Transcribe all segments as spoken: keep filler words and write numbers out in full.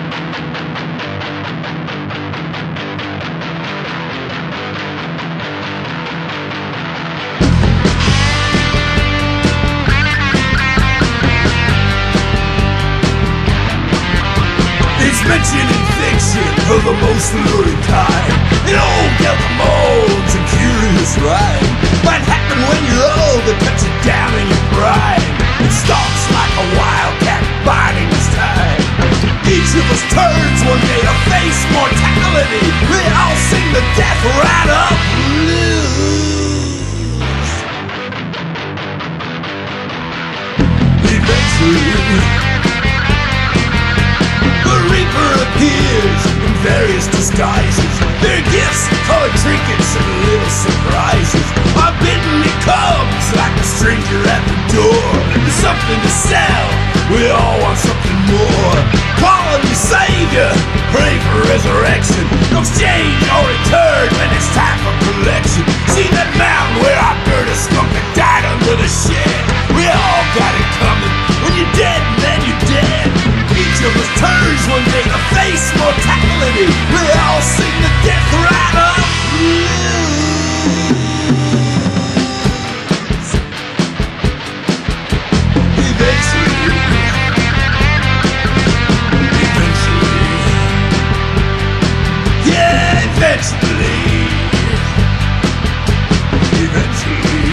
It's mentioned in fiction of the most lurid kind. It all get the molds and curious rhyme. Might happen when you're old, it cuts you down in your prime. It stalks like a wildcat biding its time. Each of us turns one day to face mortality. We all sing the death rattle blues. Eventually appears in various disguises. Their gifts, colored trinkets, and little surprises. Unbidden it comes like a stranger at the door. There's something to sell, we all want something more. Call on your savior, pray for resurrection. No exchange or return when it's time for collection. See that mountain where I burned a skunk that died under the shed. We all got it coming. When you're dead, then you're dead. Each of us turns one day to face mortality. We all sing the death rattle blues. Eventually, eventually, yeah, eventually, eventually.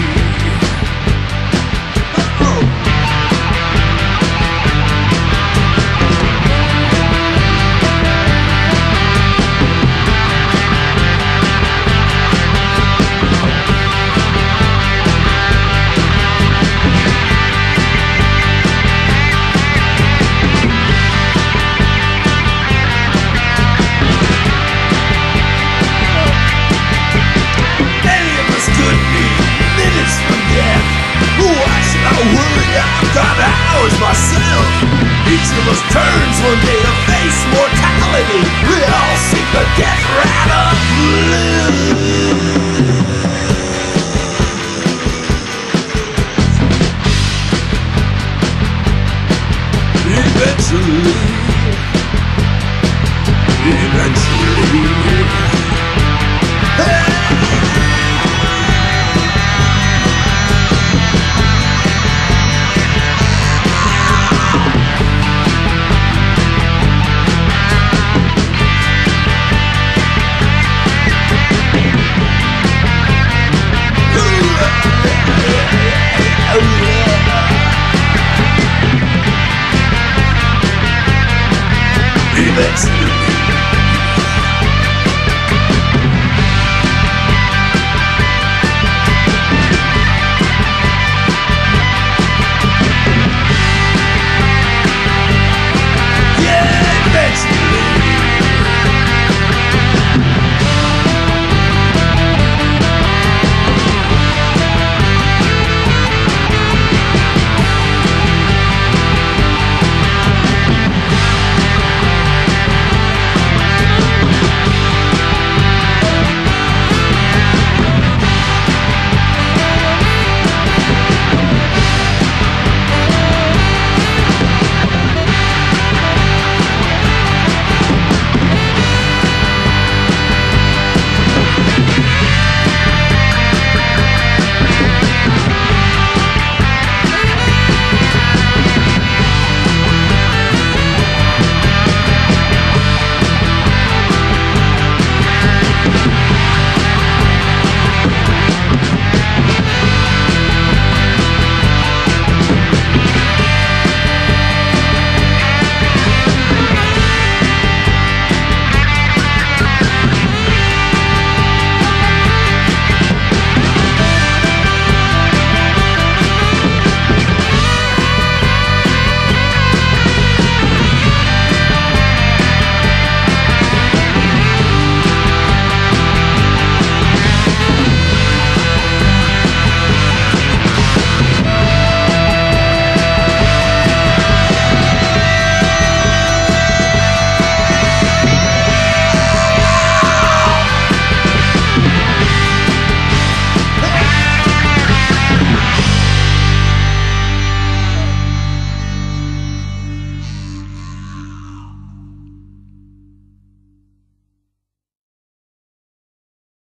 Myself. Each of us turns one day to face mortality. We all sing the death rattle blues. Eventually, eventually, hey! Eventually